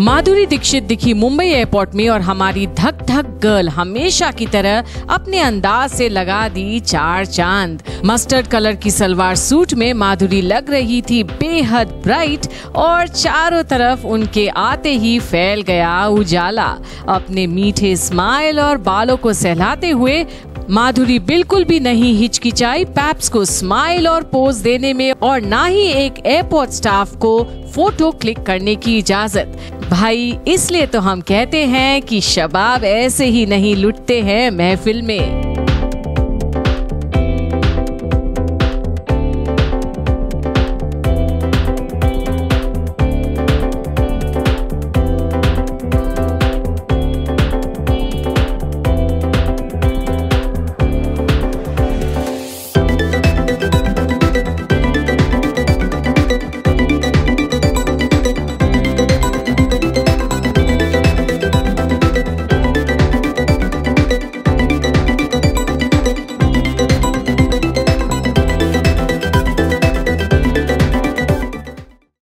माधुरी दीक्षित दिखी मुंबई एयरपोर्ट में और हमारी धक धक गर्ल हमेशा की तरह अपने अंदाज से लगा दी 4 चांद। मस्टर्ड कलर की सलवार सूट में माधुरी लग रही थी बेहद ब्राइट और चारों तरफ उनके आते ही फैल गया उजाला। अपने मीठे स्माइल और बालों को सहलाते हुए माधुरी बिल्कुल भी नहीं हिचकिचाई पैप्स को स्माइल और पोज देने में और ना ही एक एयरपोर्ट स्टाफ को फोटो क्लिक करने की इजाजत। भाई इसलिए तो हम कहते हैं कि शबाब ऐसे ही नहीं लुटते हैं महफिल में।